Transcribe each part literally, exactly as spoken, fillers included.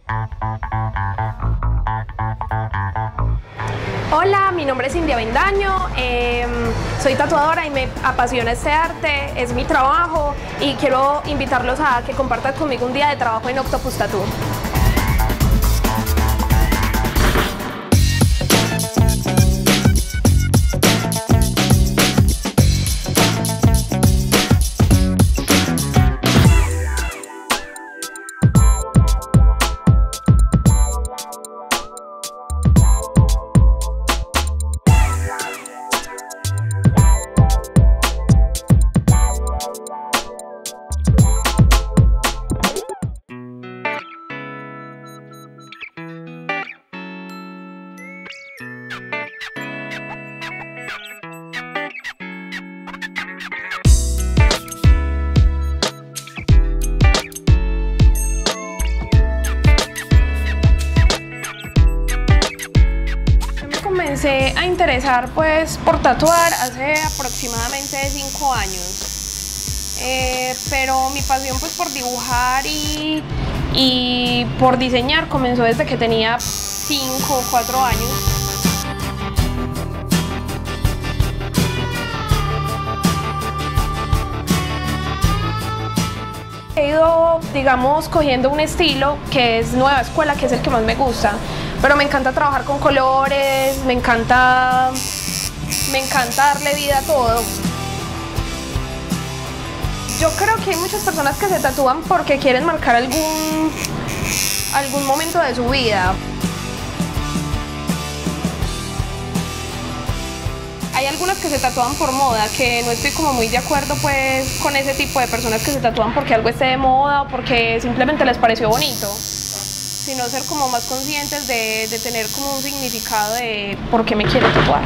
Hola, mi nombre es India Avendaño, eh, soy tatuadora y me apasiona este arte, es mi trabajo y quiero invitarlos a que compartan conmigo un día de trabajo en Octopus Tattoo. Comencé a interesar pues por tatuar hace aproximadamente cinco años, eh, pero mi pasión pues por dibujar y, y por diseñar comenzó desde que tenía cinco o cuatro años. He ido, digamos, cogiendo un estilo que es nueva escuela, que es el que más me gusta, pero me encanta trabajar con colores, me encanta, me encanta darle vida a todo. Yo creo que hay muchas personas que se tatúan porque quieren marcar algún, algún momento de su vida. Hay algunas que se tatúan por moda, que no estoy como muy de acuerdo pues con ese tipo de personas que se tatúan porque algo esté de moda o porque simplemente les pareció bonito, sino ser como más conscientes de, de tener como un significado de por qué me quiero tatuar.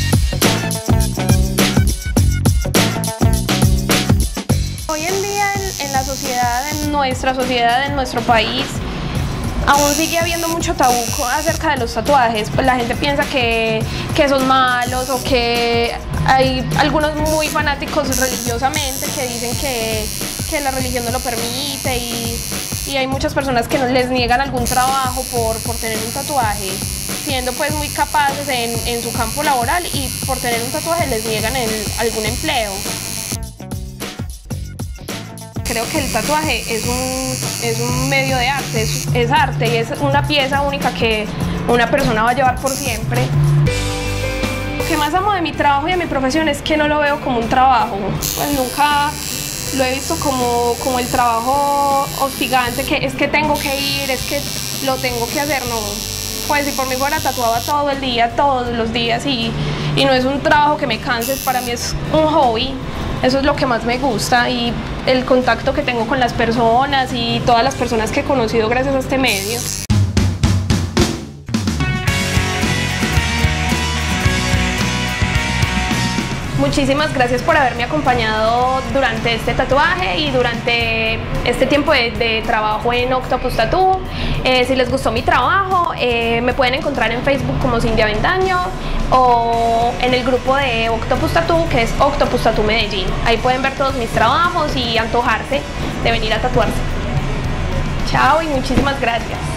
Hoy en día en, en la sociedad, en nuestra sociedad, en nuestro país, aún sigue habiendo mucho tabú acerca de los tatuajes. Pues la gente piensa que, que son malos o que hay algunos muy fanáticos religiosamente que dicen que, que la religión no lo permite y, y hay muchas personas que les niegan algún trabajo por, por tener un tatuaje, siendo pues muy capaces en, en su campo laboral y por tener un tatuaje les niegan el, algún empleo. Creo que el tatuaje es un, es un medio de arte, es, es arte y es una pieza única que una persona va a llevar por siempre. Lo que más amo de mi trabajo y de mi profesión es que no lo veo como un trabajo, pues nunca lo he visto como, como el trabajo hostigante, que es que tengo que ir, es que lo tengo que hacer, no. Pues si por mí fuera tatuaba todo el día, todos los días y, y no es un trabajo que me canse, para mí es un hobby. Eso es lo que más me gusta y el contacto que tengo con las personas y todas las personas que he conocido gracias a este medio. Muchísimas gracias por haberme acompañado durante este tatuaje y durante este tiempo de, de trabajo en Octopus Tattoo. Eh, si les gustó mi trabajo, eh, me pueden encontrar en Facebook como India Avendaño o en el grupo de Octopus Tattoo, que es Octopus Tattoo Medellín. Ahí pueden ver todos mis trabajos y antojarse de venir a tatuarse. Chao y muchísimas gracias.